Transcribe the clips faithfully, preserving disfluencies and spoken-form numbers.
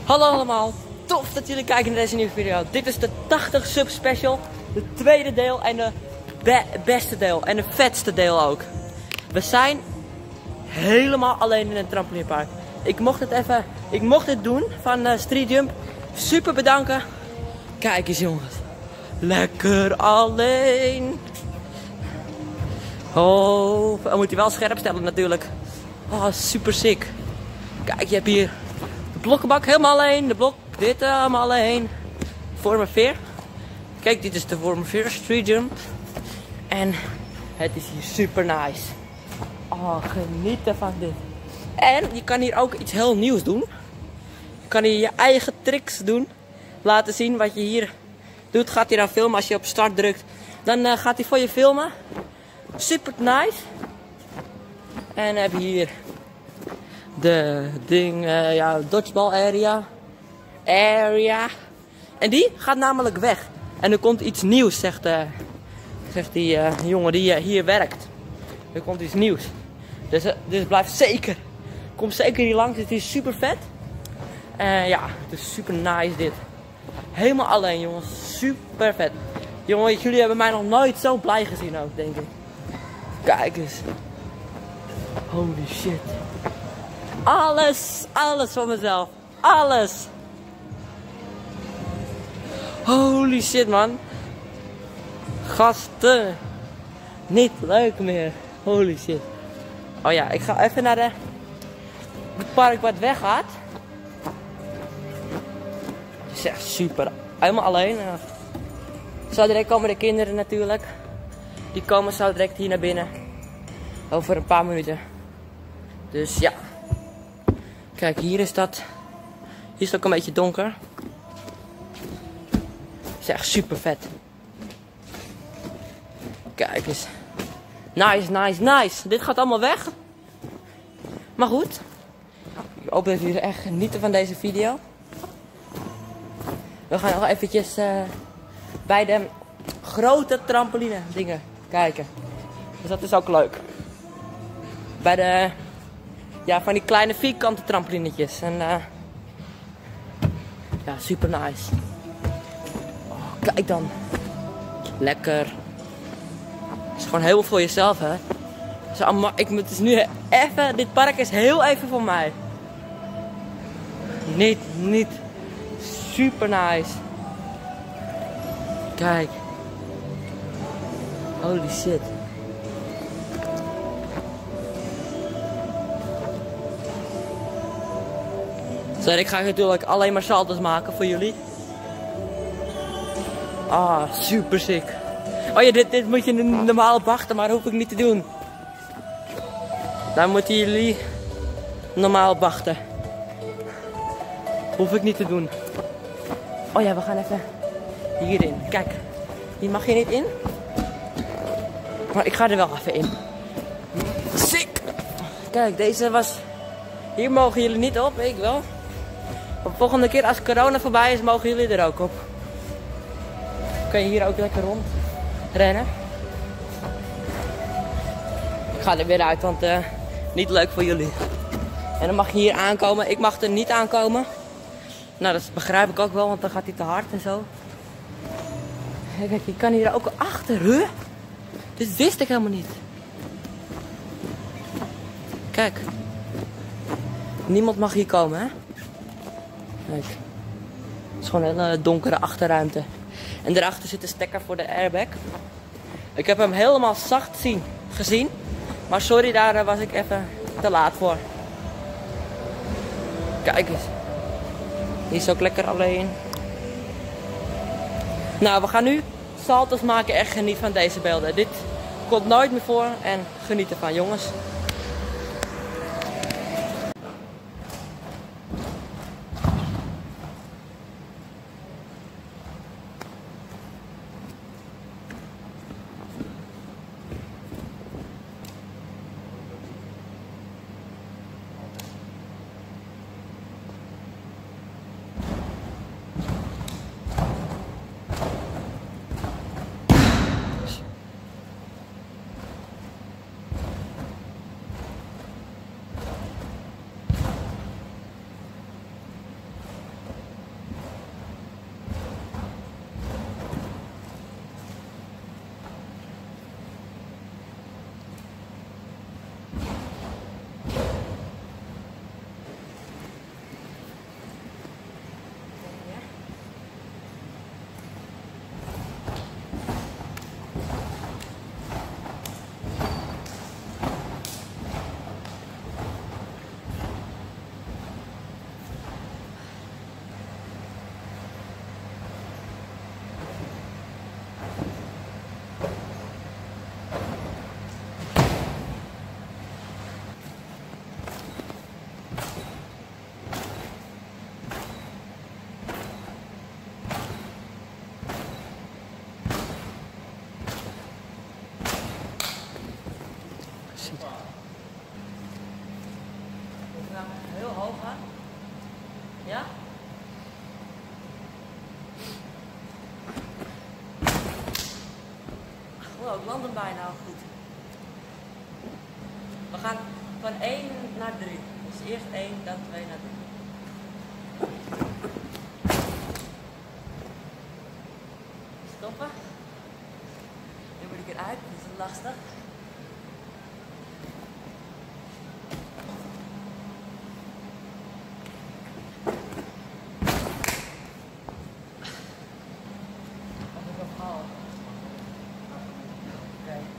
Hallo allemaal, tof dat jullie kijken naar deze nieuwe video. Dit is de tachtig sub special, de tweede deel en de be beste deel en de vetste deel ook. We zijn helemaal alleen in een trampolinepark. Ik mocht het even, ik mocht het doen van uh, Street Jump. Super bedanken. Kijk eens jongens, lekker alleen. Oh, dan moet je wel scherp stellen natuurlijk. Oh, super sick. Kijk, je hebt hier de blokkenbak helemaal alleen. De blok, dit helemaal alleen. Vorm veer. Kijk, dit is de Vorm veer Street Jump. En het is hier super nice. Oh, genieten van dit. En je kan hier ook iets heel nieuws doen. Je kan hier je eigen tricks doen. Laten zien wat je hier doet. Gaat hij dan filmen als je op start drukt. Dan uh, gaat hij voor je filmen. Super nice. En dan heb je hier de ding, uh, ja, dodgeball area. Area. En die gaat namelijk weg. En er komt iets nieuws, zegt, uh, zegt die uh, jongen die uh, hier werkt. Er komt iets nieuws. Dus, uh, dus blijf zeker. Kom zeker hier langs. Het is super vet. En uh, ja, het is super nice dit. Helemaal alleen jongens. Super vet. Jongens, jullie hebben mij nog nooit zo blij gezien ook, denk ik. Kijk eens. Holy shit. Alles, alles van mezelf. Alles. Holy shit man. Gasten. Niet leuk meer. Holy shit. Oh ja, ik ga even naar de, het park waar het weggaat. Het is echt super. Helemaal alleen. Zo direct komen de kinderen natuurlijk. Die komen zo direct hier naar binnen. Over een paar minuten. Dus ja. Kijk, hier is dat. Hier is het ook een beetje donker. Het is echt super vet. Kijk eens. Nice, nice, nice. Dit gaat allemaal weg. Maar goed. Ik hoop dat jullie echt genieten van deze video. We gaan nog eventjes uh, bij de grote trampoline dingen kijken. Dus dat is ook leuk. Bij de, ja, van die kleine vierkante trampolinetjes. En uh, ja, super nice. Oh, kijk dan. Lekker. Het is gewoon heel voor jezelf, hè. Dus allemaal, ik moet dus nu even, dit park is heel even voor mij. Niet, niet. Super nice. Kijk. Holy shit. Zo, ik ga natuurlijk alleen maar salto's maken voor jullie. Ah, super sick. Oh ja, dit, dit moet je normaal wachten, maar dat hoef ik niet te doen. Dan moeten jullie normaal wachten. Hoef ik niet te doen. Oh ja, we gaan even hierin. Kijk, hier mag je niet in. Maar ik ga er wel even in. Sick! Kijk, deze was... Hier mogen jullie niet op, weet ik wel. De volgende keer als corona voorbij is, mogen jullie er ook op. Kun je hier ook lekker rond rennen. Ik ga er weer uit, want uh, niet leuk voor jullie. En dan mag je hier aankomen. Ik mag er niet aankomen. Nou, dat begrijp ik ook wel, want dan gaat hij te hard en zo. Kijk, je kan hier ook achter, huh? Dit wist ik helemaal niet. Kijk. Niemand mag hier komen, hè? Kijk. Het is gewoon een hele donkere achterruimte. En daarachter zit een stekker voor de airbag. Ik heb hem helemaal zacht zien, gezien. Maar sorry, daar was ik even te laat voor. Kijk eens. Die is ook lekker alleen. Nou, we gaan nu salto's maken. Echt geniet van deze beelden. Dit komt nooit meer voor. En geniet ervan, jongens. ziet. We gaan heel hoog gaan. Ja? Wow, ik land hem bijna goed. We gaan van één naar drie. Dus eerst één, dan twee naar drie. Stoppen. Nu moet ik eruit, dat is lastig. Of ik nog haal. Oké. Okay.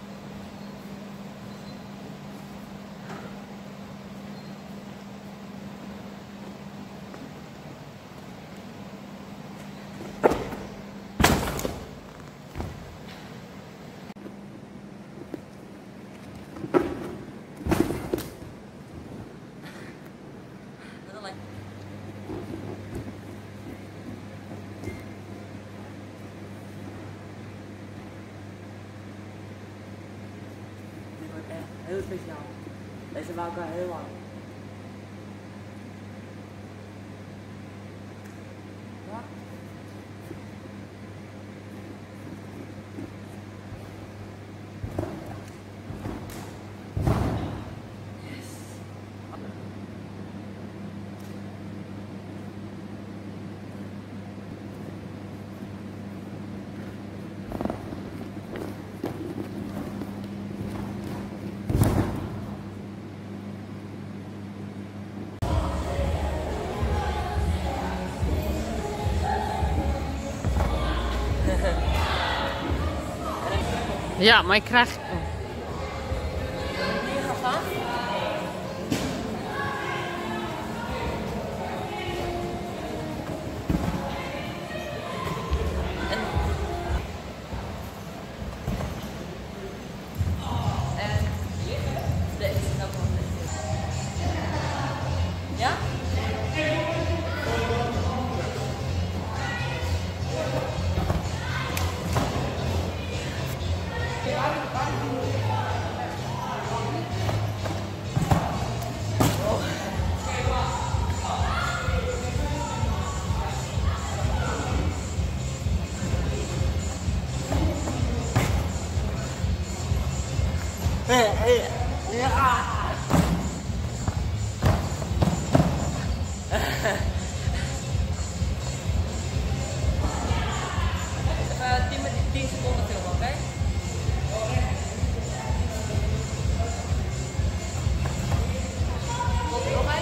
Heel speciaal. Deze wou ik al heel lang. Ja? Yes. Ja, maar ik krijg... Hier gaan gaan. En... En... Deze is ook wel goed. Ja? Even tien seconden filmen, oké? Komt er nog een?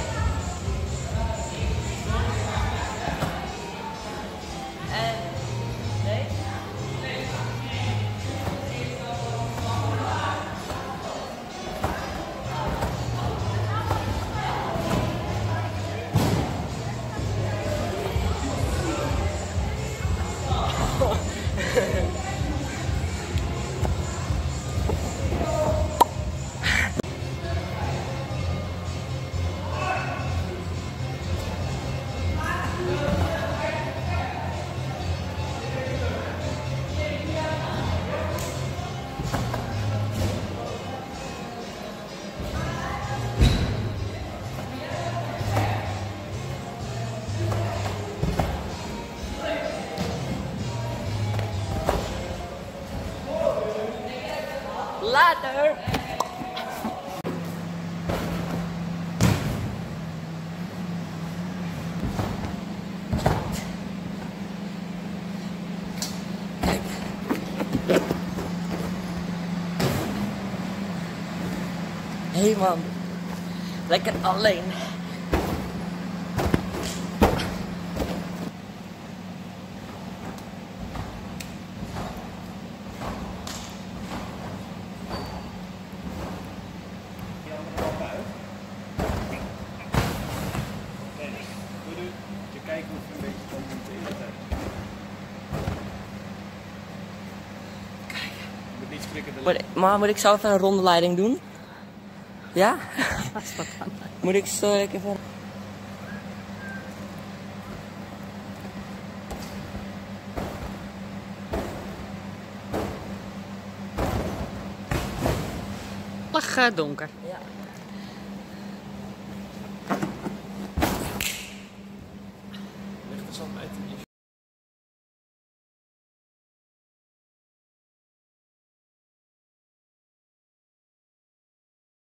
En... Nee? Later! Kijk. Hé hey man, lekker alleen. Kijken of je een beetje kan monteren. Kijk. Je moet niet schrikken. De... Moet ik, maar moet ik zo even een rondleiding doen? Ja? Moet ik zo even... Lach. eh, donker. Ja.